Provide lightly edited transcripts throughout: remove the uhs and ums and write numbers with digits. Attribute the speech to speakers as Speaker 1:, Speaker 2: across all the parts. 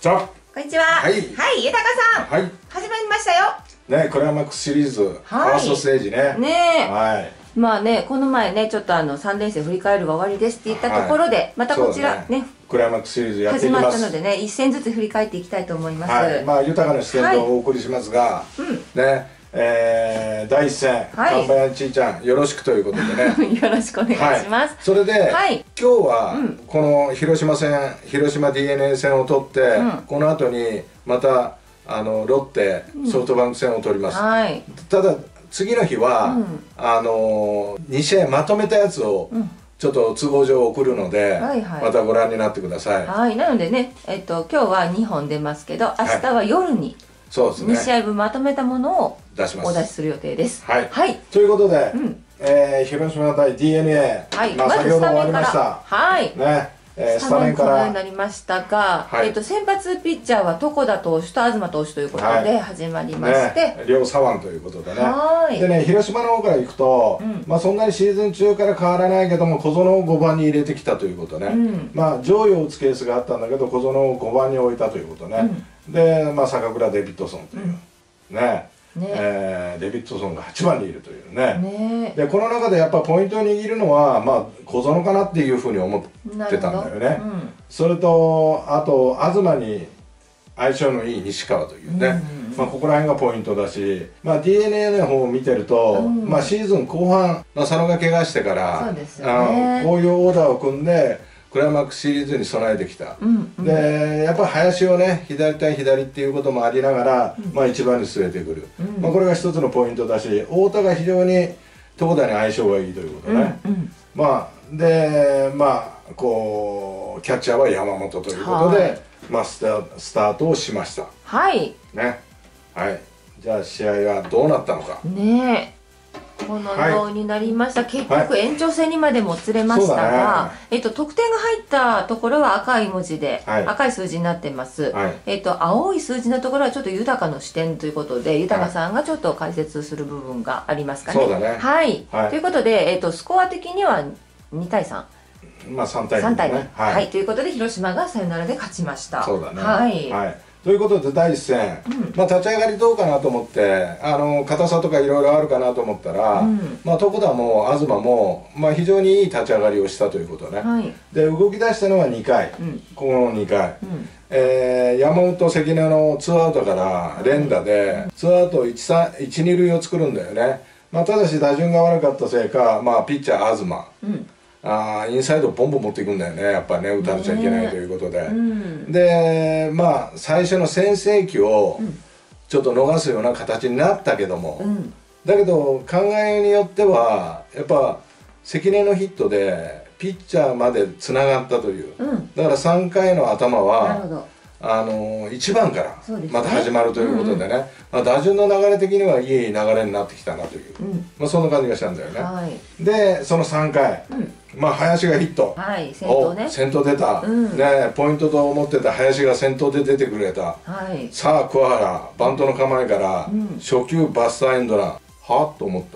Speaker 1: じゃあ、
Speaker 2: こんにちは。
Speaker 1: はい、
Speaker 2: 豊さん。
Speaker 1: はい、
Speaker 2: 始まりましたよ。
Speaker 1: ね、クライマックスシリーズ、ファーストステージね。
Speaker 2: ねえ。
Speaker 1: はい。
Speaker 2: まあね、この前ね、ちょっと3連戦振り返るが終わりですって言ったところで、またこちらね、
Speaker 1: クライマックスシリーズやっていきます。
Speaker 2: 始まったのでね、一戦ずつ振り返っていきたいと思います。
Speaker 1: はい。まあ、豊かな視点でお送りしますが、ね、第一戦、カンバヤンチーちゃん、よろしくということでね。
Speaker 2: よろしくお願いします。
Speaker 1: それで、今日は、この広島 DNA 戦を取って、この後に、また、ロッテ、ソフトバンク戦を取ります。ただ、次の日は、2試合まとめたやつを、ちょっと都合上送るので、またご覧になってください。
Speaker 2: はい、なのでね、今日は2本出ますけど、明日は夜に2試合分まとめたものをお出しする予定です。
Speaker 1: はい。ということで、広島対 DNA、まあ先ほど終わりました。はい。ね。
Speaker 2: スタメンからになりましたが、先発ピッチャーは床田投手と東投手ということで始まりまして、
Speaker 1: 両左腕ということでね。でね、広島の方からいくと、まあそんなにシーズン中から変わらないけども、小園を5番に入れてきたということね。まあ上位を打つケースがあったんだけど、小園を5番に置いたということね。で、まあ坂倉デビッドソンというね。デビッドソンが8番にいるというね。でこの中でやっぱポイントを握るのは、まあ、小園かなっていうふうに思ってたんだよね。それとあと東に相性のいい西川というね、まあここら辺がポイントだし、まあ、DNA の方を見てると、まあ、シーズン後半、佐野が怪我してからこういうオーダーを組んでクライマックスシリーズに備えてきた。でやっぱ林をね左対左っていうこともありながら、まあ一番に据えてくる、まあこれが一つのポイントだし、太田が非常に床田に相性がいいということね。まあでまあこうキャッチャーは山本ということで、まあスタートをしました。はいね。はい、じゃあ試合はどうなったのかね。
Speaker 2: このようになりました。結局延長戦にまでもつれましたが、得点が入ったところは赤い文字で、赤い数字になってます。青い数字のところはちょっと豊の視点ということで、豊さんがちょっと解説する部分がありますかね。そうだね。はい。ということで、スコア的には2対3。まあ3対2ね。はい。ということで広島がサヨナラで勝ちました。そうだね。はい。ということで第一戦、まあ立ち上がりどうかなと思って硬さとかいろいろあるかなと思ったら、まあ床田も東も、まあ、非常にいい立ち上がりをしたということね。で動き出したのは2回、この2回、山本関根のツーアウトから連打でツーアウト 1、2塁を作るんだよね。まあただし打順が悪かったせいか、まあ、ピッチャー東、インサイドボンボン持っていくんだよね、やっぱね、打たれちゃいけないということで。で、まあ、最初の先制球をちょっと逃すような形になったけども、だけど、考えによっては、やっぱ、関根のヒットで、ピッチャーまでつながったという、だから3回の頭は、1番からまた始まるということでね、打順の流れ的にはいい流れになってきたなという、まあそんな感じがしたんだよね。でその3回、まあ林がヒット、先頭出た、ね、ポイントと思ってた林が先頭で出てくれた。さあ桑原バントの構えから初球バスターエンドラン、はっと思った。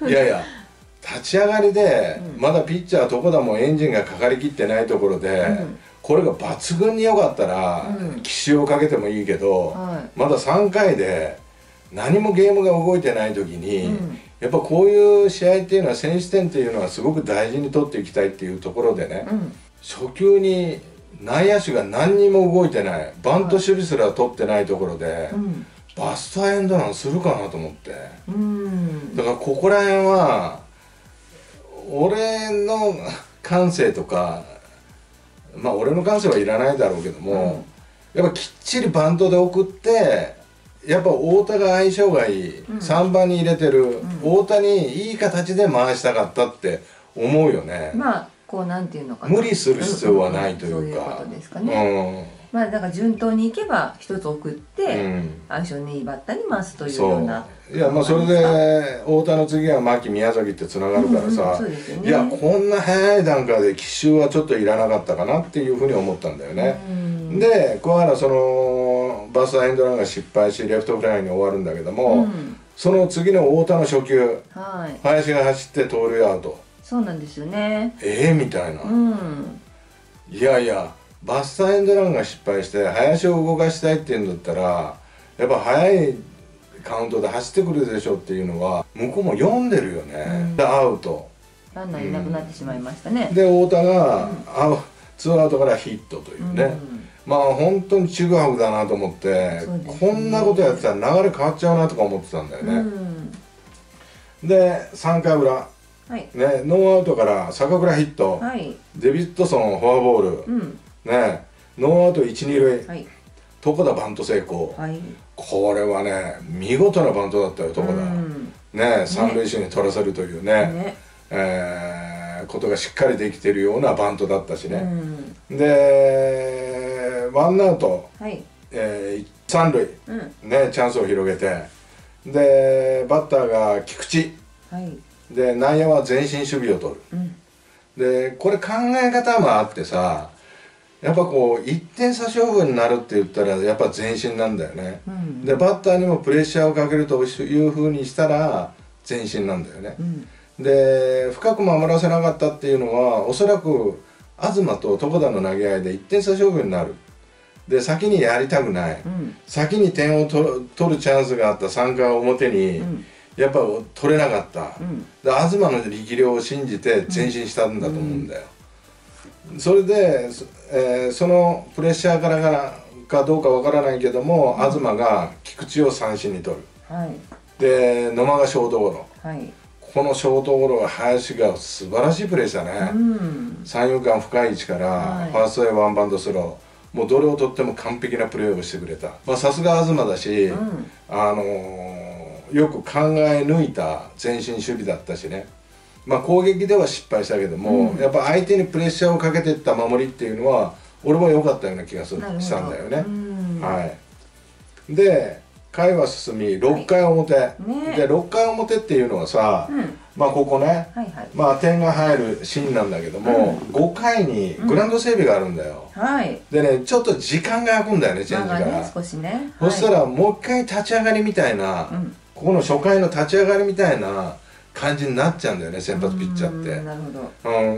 Speaker 2: いやいや立ち上がりでまだピッチャー床田もエンジンがかかりきってないところで、これが抜群に良かったら奇襲をかけてもいいけど、まだ3回で何もゲームが動いてない時に、やっぱこういう試合っていうのは先取点っていうのはすごく大事に取っていきたいっていうところでね、初球に内野手が何にも動いてない、バント守備すら取ってないところで、バスターエンドランするかなと思って、だからここら辺は俺の感性とか、まあ俺の感性はいらないだろうけども、やっぱきっちりバントで送って、やっぱ太田が相性がいい、3番に入れてる太田にいい形で回したかったって思うよね。まあこうなんていうのかな、無理する必要はないというか、そういうことですかね。まあだから順当にいけば一つ送って相性のいいバッターに回すというような。いやまあそれで太田の次は牧宮崎ってつながるからさ、いやこんな早い段階で奇襲はちょっといらなかったかなっていうふうに思ったんだよね。で桑原そのバスターエンドランが失敗しレフトフライに終わるんだけども、その次の太田の初球、林が走って盗塁アウト。そうなんですよね。みたいな。いやいや
Speaker 1: バスターエンドランが失敗して林を動かしたいっていうんだったらやっぱ速いカウントで走ってくるでしょっていうのは向こうも読んでるよね。でアウト、
Speaker 2: ランナーいなくなってしまいましたね。
Speaker 1: で太田がツーアウトからヒットというね、まあ本当にちぐはぐだなと思って、こんなことやってたら流れ変わっちゃうなとか思ってたんだよね。で3回裏、ね、ノーアウトから坂倉ヒット、デビッドソンフォアボール、ね、ノーアウト1、2塁、床田バント成功、これはね見事なバントだったよ床田、ね、三塁手に取らせるというねことがしっかりできてるようなバントだったしね、でワンアウト、三塁、ね、チャンスを広げて、でバッターが菊池、で内野は前進守備を取る、でこれ考え方もあってさ、やっぱこう1点差勝負になるって言ったらやっぱ前進なんだよね、でバッターにもプレッシャーをかけるというふうにしたら前進なんだよね、で深く守らせなかったっていうのはおそらく東と床田の投げ合いで1点差勝負になる、で先にやりたくない、先に点を取るチャンスがあった3回表に、やっぱ取れなかった、で東の力量を信じて前進したんだと思うんだよ、それで、そのプレッシャーからかどうかわからないけども、東が菊池を三振に取る、で野間がショートゴロ、このショートゴロは林が素晴らしいプレーしたね、三遊間深い位置から、ファーストへワンバウンドスロー、もうどれをとっても完璧なプレーをしてくれた、さすが東だし、よく考え抜いた前進守備だったしね、攻撃では失敗したけども、やっぱ相手にプレッシャーをかけていった守りっていうのは俺も良かったような気がしたんだよね。で回は進み6回表、で6回表っていうのはさ、ここね、点が入るシーンなんだけども、5回にグラウンド整備があるんだよ、でねちょっと時間が空くんだよね、チェンジから、そしたらもう一回立ち上がりみたいな、ここの初回の立ち上がりみたいな感じになっちゃうんだよね、先発ピッチャーって。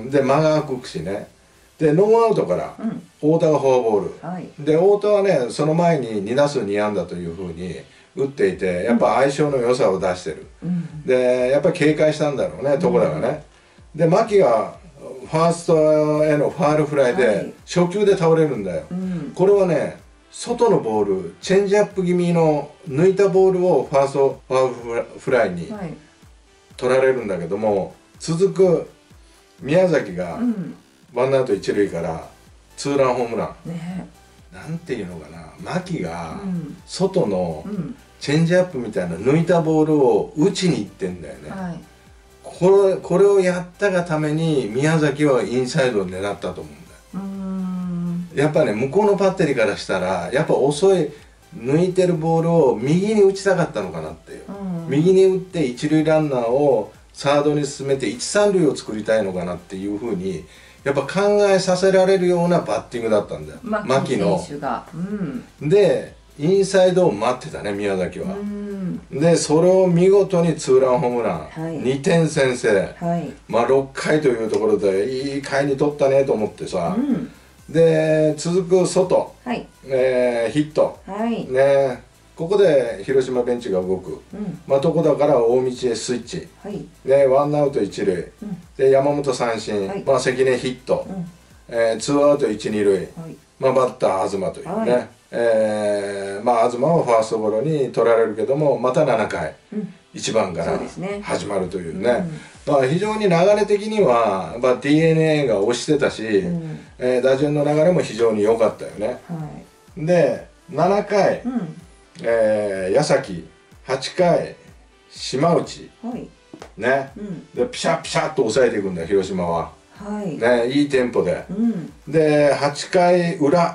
Speaker 1: で間が空くしね、でノーアウトから太田がフォアボール、で太田はねその前に2打数2安打というふうに打っていて、やっぱ相性の良さを出してる、でやっぱり警戒したんだろうね床田がね、で牧がファーストへのファールフライで初球で倒れるんだよ、これはね外のボール、チェンジアップ気味の抜いたボールをファーストファールフライに取られるんだけども、続く宮崎がワンアウト一塁からツーランホームラン、なんていうのかな、牧が外のチェンジアップみたいな抜いたボールを打ちにいってんだよね、これをやったがために宮崎はインサイドを狙ったと思うんだよ。やっぱね向こうのバッテリーからしたらやっぱ遅い抜いてるボールを右に打ちたかったのかなっていう、右に打って一塁ランナーをサードに進めて一三塁を作りたいのかなっていうふうにやっぱ考えさせられるようなバッティングだったんだよ、牧の選手が、でインサイドを待ってたね宮崎は、でそれを見事にツーランホームラン、2点先制、6回というところでいい回に取ったねと思ってさ、で続く外、ヒット、ね、ここで広島ベンチが動く、床田から大道へスイッチ、ワンアウト一塁、で山本三振、関根ヒット、ツーアウト一二塁、バッター東というね、東はファーストゴロに取られるけどもまた7回、1番から始まるというね、非常に流れ的には、DNA が押してたし、打順の流れも非常に良かったよね、で7回、矢崎、8回島内、ね、でピシャピシャっと抑えていくんだよ広島は、ね、いいテンポで、で8回裏、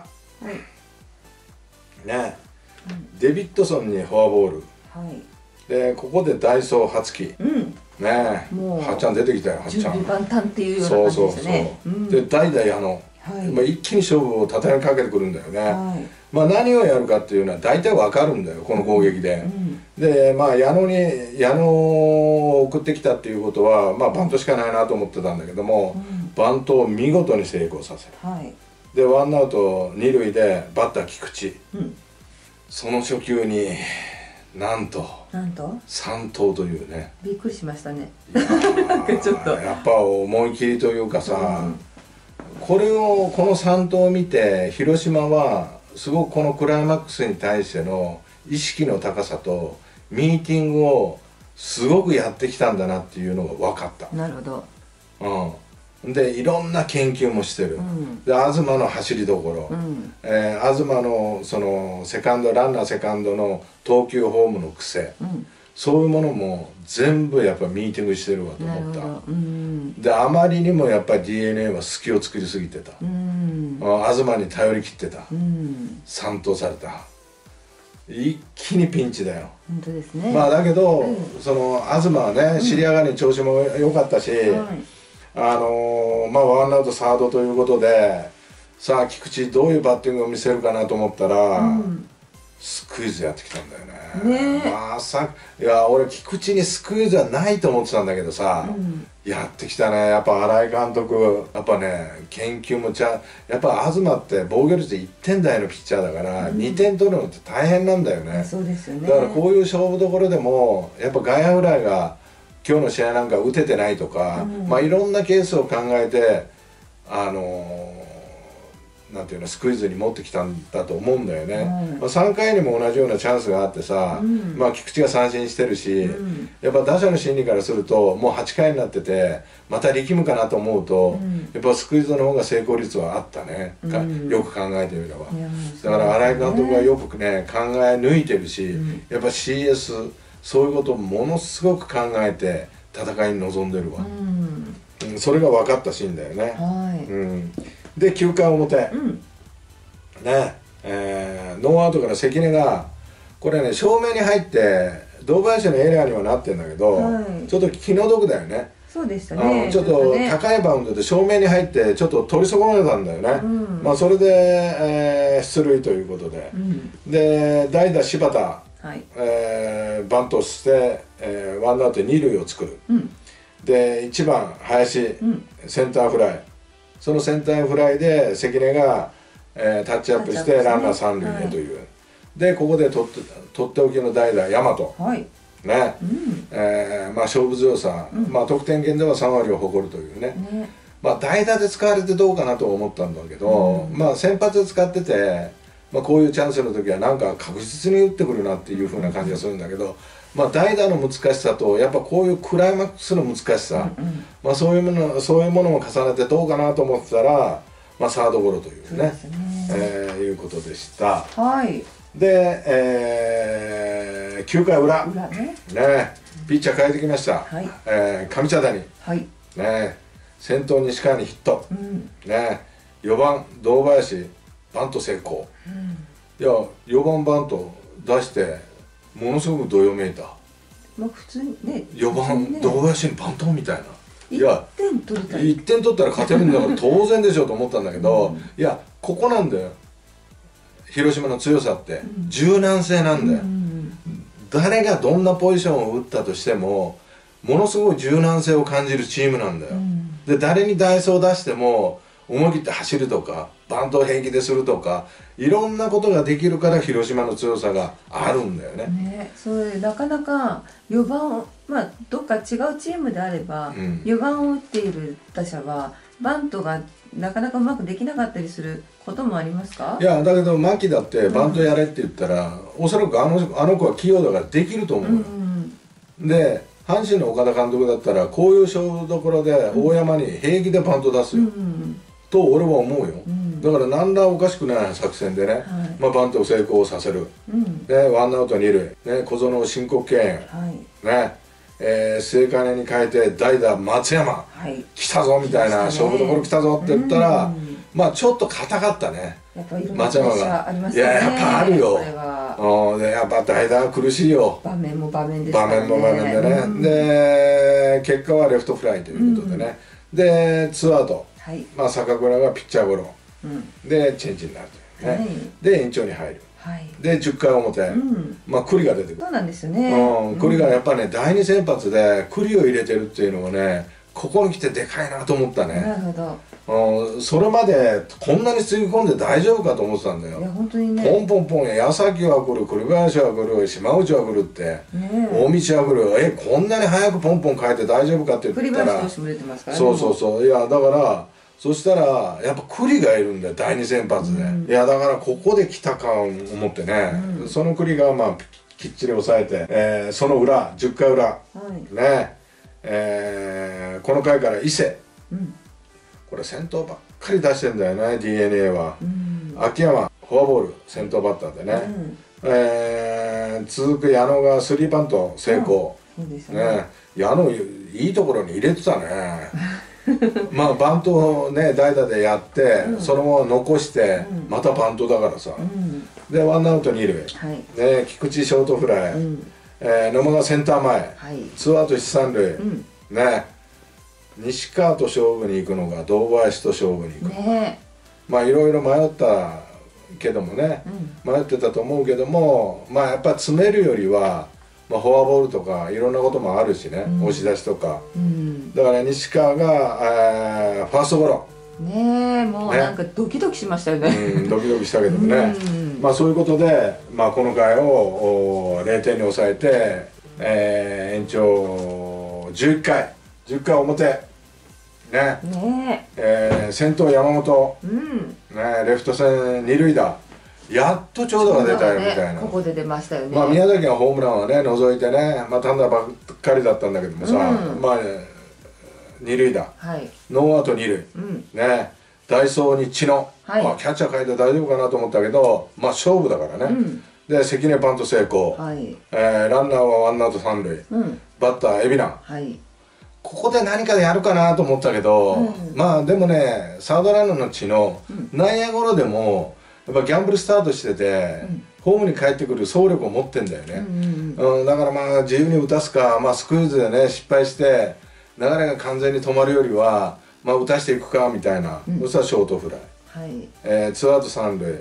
Speaker 1: ね、デビッドソンにフォアボール、でここでダイソー初期、ね、はっちゃん出てきたよ、はっちゃん準備万端っていうような感じですね。で代々一気に勝負を畳みかけてくるんだよね、何をやるかっていうのは大体わかるんだよこの攻撃で、で矢野を送ってきたっていうことはバントしかないなと思ってたんだけども、バントを見事に成功させる、 でワンアウト二塁でバッター菊池、その初球になんと3盗というね、
Speaker 2: びっくりしましたね。
Speaker 1: ちょっとやっぱ思い切りというかさ、この3盗を見て広島はすごくこのクライマックスに対しての意識の高さとミーティングをすごくやってきたんだなっていうのが分かった。
Speaker 2: なるほ
Speaker 1: ど。でいろんな研究もしてる。で東の走りどころ、東のそのランナーセカンドの投球フォームの癖、そういうものも全部やっぱミーティングしてるわと思った。であまりにもやっぱり DNA は隙を作りすぎてた。東に頼り切ってた。3盗された。一気にピンチだよ。
Speaker 2: 本当ですね。
Speaker 1: まあだけど、その東はね、尻上がりに調子も良かったし、まあワンアウトサードということで、さあ菊池どういうバッティングを見せるかなと思ったら、スクイズやってきたんだよね。まさか、いや俺菊池にスクイズはないと思ってたんだけどさ、やってきたね。やっぱ新井監督やっぱね、研究もやっぱ東って防御率1点台のピッチャーだから、2点取るのって大変なんだよね。
Speaker 2: そうですよね。
Speaker 1: だからこういう勝負どころでもやっぱ外野フライが今日の試合なんか打ててないとか、まあいろんなケースを考えてなんていうの、スクイズに持ってきたんだと思うんだよね。まあ3回にも同じようなチャンスがあってさ、まあ菊池が三振してるし、やっぱ打者の心理からするともう8回になっててまた力むかなと思うと、やっぱスクイズの方が成功率はあったね。よく考えてみれば。だから新井監督はよくね考え抜いてるし、やっぱ CS そういうことをものすごく考えて戦いに臨んでるわ。それが分かったシーンだよね。で9回表、ね、ノーアウトから関根がこれね正面に入って堂林のエラーにはなってんだけど、ちょっと気の毒だよね。
Speaker 2: そうでしたね。
Speaker 1: ちょっと高いバウンドで正面に入ってちょっと取り損ねたんだよね。まあそれで、出塁ということで、で代打柴田、バントして、ワンアウト二塁を作る。で1番林、センターフライ。そのセンターフライで関根が、タッチアップしてランナー三塁へという、でここでとっておきの代打大和、ね、まあ勝負強さ、まあ得点圏では3割を誇るというね、まあ代打で使われてどうかなと思ったんだけど、まあ先発で使ってて、まあ、こういうチャンスの時はなんか確実に打ってくるなっていう風な感じがするんだけど、まあ代打の難しさとやっぱこういうクライマックスの難しさ、まあそういうものも重ねてどうかなと思ってたら、まあサードゴロというね、いうことでした。で、9回裏ね、ピッチャー変えてきました、上茶谷、ね、先頭西川にヒット、ね、4番堂林バント成功、いや4番バント出してものすごくどよめいた。
Speaker 2: まあ普通にね、
Speaker 1: 4番堂林にバントみたいな。いや
Speaker 2: 1
Speaker 1: 点取ったら勝てるんだから当然でしょうと思ったんだけど、いやここなんだよ広島の強さって、柔軟性なんだよ。誰がどんなポジションを打ったとしてもものすごい柔軟性を感じるチームなんだよ。で誰に代走を出しても思い切って走るとかバントを平気でするとかいろんなことができるから広島の強さがあるんだよね。
Speaker 2: それなかなか4番を、まあどっか違うチームであれば、4番を打っている打者はバントがなかなかうまくできなかったりすることもありますか？
Speaker 1: いやだけど牧だってバントやれって言ったら、おそらくあの子は器用だからできると思うよ。で阪神の岡田監督だったらこういう勝負どころで大山に平気でバント出すよ、と俺は思うよ。だから何らおかしくない作戦でね、まあバントを成功させる、でワンアウト二塁、ね、小園を申告敬遠、ね、末金に変えて代打松山、来たぞみたいな、勝負どころ来たぞって言ったら、まあちょっと硬かったね。松山が。いややっぱあるよ。でやっぱ代打苦しいよ。
Speaker 2: 場面も場面ですからね。
Speaker 1: 場面も場面でね。で結果はレフトフライということでね。でツーアウト。まあ坂倉がピッチャーゴロ。でチェンジになるというね。で延長に入る。で10回表、まあ栗が出てくる。
Speaker 2: そうなんですよね。
Speaker 1: 栗がやっぱね第2先発で栗を入れてるっていうのもね、 ここに来てでかいなと思ったね。
Speaker 2: なるほど。
Speaker 1: それまでこんなにつぎ込んで大丈夫かと思ってたんだよ。
Speaker 2: いや本当にね。
Speaker 1: ポンポンポン、矢崎は来る、栗林は来る、島内は来るって、大道は来る、こんなに早くポンポン変えて大丈夫かって言ったら、
Speaker 2: 栗林投手も出てますからね。
Speaker 1: そうそうそう、いやだからそしたらやっぱ栗がいるんだよ、第2先発で。いやだからここで来たか思ってね、その栗がまあきっちり抑えて、その裏10回裏、ね、この回から伊勢、これ先頭ばっかり出してんだよね、 DNA は。秋山フォアボール先頭バッターでね、続く矢野がスリーバント成功、矢野いいところに入れてたね。まあバントをね代打でやって、そのまま残して、またバントだからさ、でワンアウト二塁、菊池ショートフライ、野間がセンター前、ツーアウト一三塁、ね、西川と勝負に行くのか堂林と勝負に行くのか、まあいろいろ迷ったけどもね、迷ってたと思うけども、まあやっぱ詰めるよりは、まあ、フォアボールとかいろんなこともあるしね、押し出しとか、だから西川が、ファーストゴロ
Speaker 2: ねえ、もうなんかドキドキしましたよね。
Speaker 1: ドキドキしたけどもね、まあそういうことで、まあ、この回を0点に抑えて、延長11回10回表ね、先頭山本、レフト線二塁打、やっと長打が出たよみたいな。
Speaker 2: ここで出ましたよね。
Speaker 1: まあ宮崎がホームランはね除いてね、まあ単打ばっかりだったんだけどもさ、まあ二塁打、ノーアウト二塁、ね、ダイソーに知野、キャッチャー変えて大丈夫かなと思ったけど、まあ勝負だからね。で関根バント成功、ランナーはワンアウト三塁、バッター海老名、ここで何かでやるかなと思ったけど、まあでもねサードランナーの知野、内野ゴロでもやっぱギャンブルスタートしてて、ホームに帰ってくる走力を持ってんだよね。だからまあ自由に打たすか、まあ、スクイズでね失敗して流れが完全に止まるよりは、まあ、打たしていくかみたいな、そしたらショートフライ、ツーアウト三塁、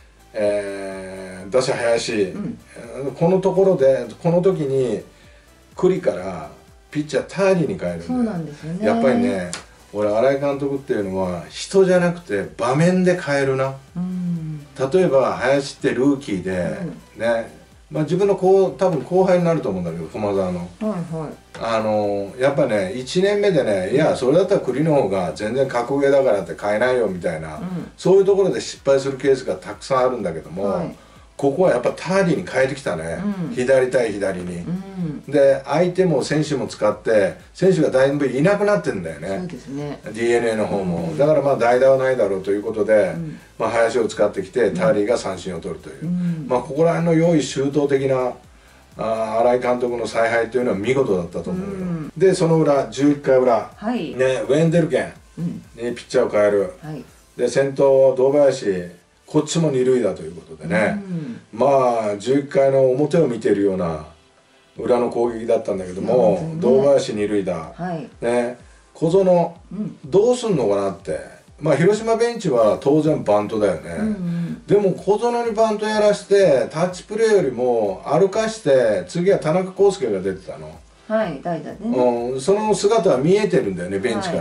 Speaker 1: 打者林、このところでこの時に栗からピッチャーターリーに変えるんだよ。
Speaker 2: そうなんですよね。
Speaker 1: やっぱりね、俺新井監督っていうのは人じゃなくて場面で変えるな。例えば林ってルーキーで、ね、まあ自分の多分後輩になると思うんだけど、駒澤の、やっぱね1年目でね、いやそれだったら栗の方が全然格上だからって変えないよみたいな、そういうところで失敗するケースがたくさんあるんだけども、ここはやっぱターリーに変えてきたね、左対左に。で相手も選手も使って選手がだいぶいなくなってんだよね。
Speaker 2: そうですね。
Speaker 1: DNA の方も、だからまあ代打はないだろうということで、まあ林を使ってきてターリーが三振を取るという、まあここら辺の用意周到的な新井監督の采配というのは見事だったと思うよ。でその裏11回裏、ね、ウェンデルケンにピッチャーを変える、で先頭堂林、こっちも二塁打ということでね、まあ11回の表を見ているような裏の攻撃だったんだけども、堂林二塁打、ね、小園、どうすんのかなって、まあ広島ベンチは当然バントだよね。でも小園にバントやらしてタッチプレーよりも歩かして、次は田中康介が出てたの。
Speaker 2: 代打ね。
Speaker 1: その姿は見えてるんだよね、ベンチから。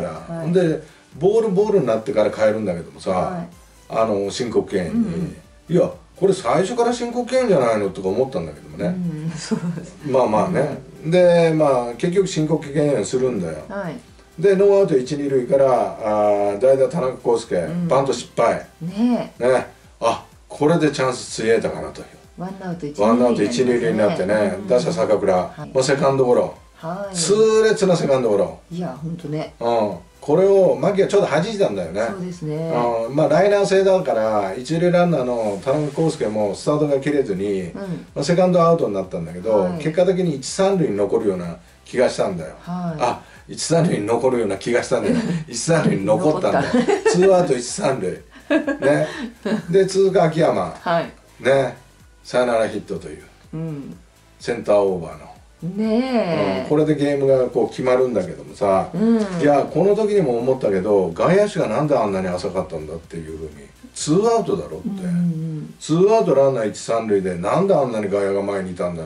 Speaker 1: でボールになってから変えるんだけどもさ、申告敬遠に、いやこれ最初から申告敬遠じゃないのとか思ったんだけどもね。まあまあね、でまあ結局申告敬遠するんだよ。でノーアウト一二塁から代打田中康介、バント失敗ね、あこれでチャンスついえたかなという。
Speaker 2: ワンアウト
Speaker 1: 一二塁になってね、打者坂倉、セカンドゴロ、痛烈なセカンドゴロ。
Speaker 2: いやほんとね、
Speaker 1: これを牧がちょうど弾いたんだよね。
Speaker 2: そうですね。
Speaker 1: まあライナー性だから一塁ランナーの田中康介もスタートが切れずに、セカンドアウトになったんだけど、結果的に一三塁に残るような気がしたんだよ。一三塁に残るような気がしたんだよ。一三塁に残ったんだよ。ツーアウト一三塁ね。で続く秋山、ね、サヨナラヒットという、センターオーバーの。これでゲームがこう決まるんだけどもさ、いやこの時にも思ったけど、外野手がなんであんなに浅かったんだっていうふうに、ツーアウトだろって、ツーアウトランナー一三塁でなんであんなに外野が前にいたんだろうって、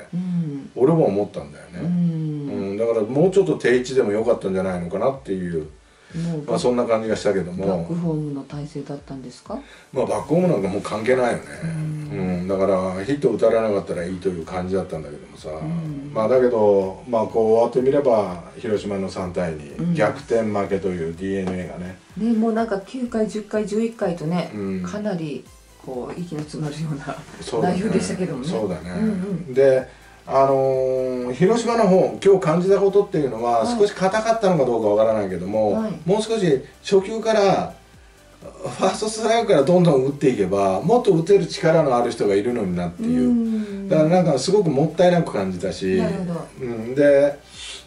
Speaker 1: 俺も思ったんだよね。だからもうちょっと定位置でもよかったんじゃないのかなっていう、まあそんな感じがしたけども。
Speaker 2: バックホームの体勢だったんですか？
Speaker 1: まあバックホームなんかもう関係ないよね。だからヒット打たれなかったらいいという感じだったんだけどもさ、まあだけどまあこう終わってみれば広島の3対2、逆転負けという DNA がね。
Speaker 2: ね、もうなんか9回10回11回とね、かなりこう息の詰まるような内容でしたけどもね。
Speaker 1: そうだね。で広島の方今日感じたことっていうのは、少し硬かったのかどうかわからないけども、もう少し初球からファーストストライクからどんどん打っていけばもっと打てる力のある人がいるのになっていう、だからなんかすごくもったいなく感じたし、で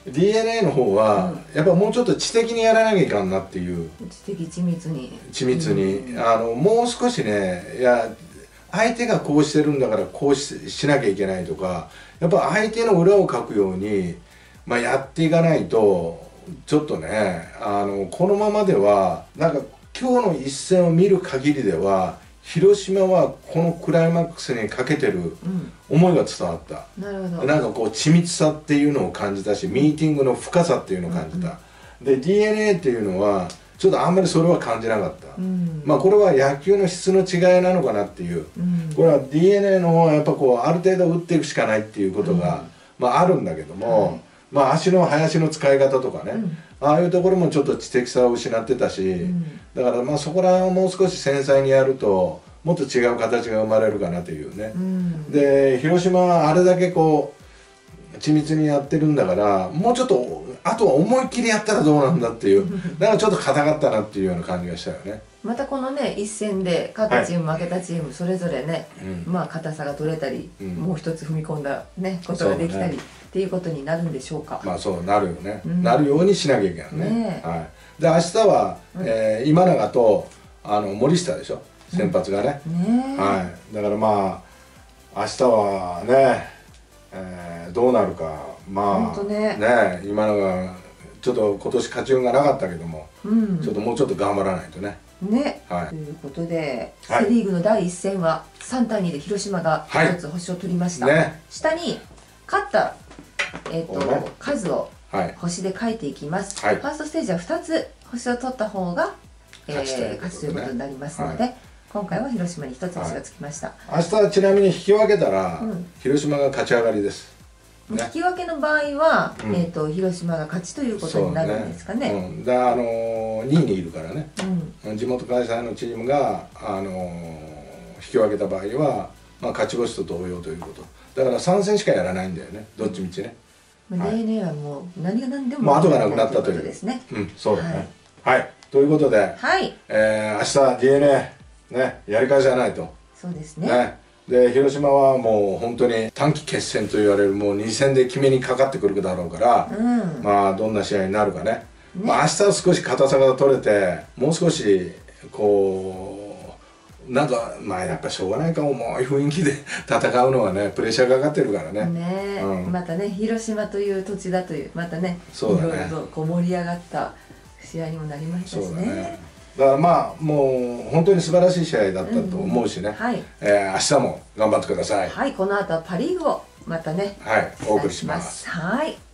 Speaker 1: DNA の方はやっぱもうちょっと知的にやらなきゃいかんなっていう、
Speaker 2: 知的緻密に
Speaker 1: もう少しね、いや相手がこうしてるんだからこう しなきゃいけないとか、やっぱ相手の裏をかくように、まあ、やっていかないとちょっとねこのままではなんか今日の一戦を見る限りでは広島はこのクライマックスにかけてる思いが伝わった、なんかこう緻密さっていうのを感じたし、ミーティングの深さっていうのを感じた、で DNA っていうのはちょっとあんまりそれは感じなかった、まあこれは野球の質の違いなのかなっていう、これは DNA の方はやっぱこうある程度打っていくしかないっていうことが、まああるんだけども、まあ足の林の使い方とかね、ああいうところもちょっと知的さを失ってたし、だからまあそこら辺をもう少し繊細にやるともっと違う形が生まれるかなというね、で広島はあれだけこう緻密にやってるんだから、もうちょっとあとは思いっきりやったらどうなんだっていうだからちょっと硬かったなっていうような感じがしたよね。
Speaker 2: またこのね一戦で勝ったチーム、負けたチームそれぞれね、まあ硬さが取れたり、もう一つ踏み込んだねことができたりっていうことになるんでしょうか。
Speaker 1: まあそうなるよね、なるようにしなきゃいけないね。で明日は今永と森下でしょ、先発がね。だからまあ明日はねどうなるか、まあね今永ちょっと今年勝ち運がなかったけども、ちょっともうちょっと頑張らないとね。
Speaker 2: ということで、セ・リーグの第1戦は3対2で広島が1つ星を取りました。下に勝った数を星で書いていきます。ファーストステージは2つ星を取った方が勝ちということになりますので、今回は広島に1つ星がつきました。
Speaker 1: 明日はちなみに引き分けたら広島が勝ち上がりです。
Speaker 2: 引き分けの場合は広島が勝ちということになるんですかね。
Speaker 1: で2位にいるからね、地元開催のチームが引き分けた場合は勝ち星と同様ということ、だから3戦しかやらないんだよね、どっちみちね。
Speaker 2: DNA はもう何が何でも
Speaker 1: 後がなくなったというですね。そうだね。はいということで明日 DNA ねやり返さないと。
Speaker 2: そうですね。
Speaker 1: で広島はもう本当に短期決戦と言われるもう2戦で決めにかかってくるだろうから、まあどんな試合になるかね。まあ明日は少し硬さが取れてもう少しこうなんかまあやっぱしょうがないか、重い雰囲気で戦うのはねプレッシャーかかってるからね。
Speaker 2: またね広島という土地だというまたねいろいろこう盛り上がった試合にもなりましたしね。
Speaker 1: だからまあもう本当に素晴らしい試合だったと思うしね、明日も頑張ってください。
Speaker 2: この後はパ・リーグをまたね
Speaker 1: お送りします。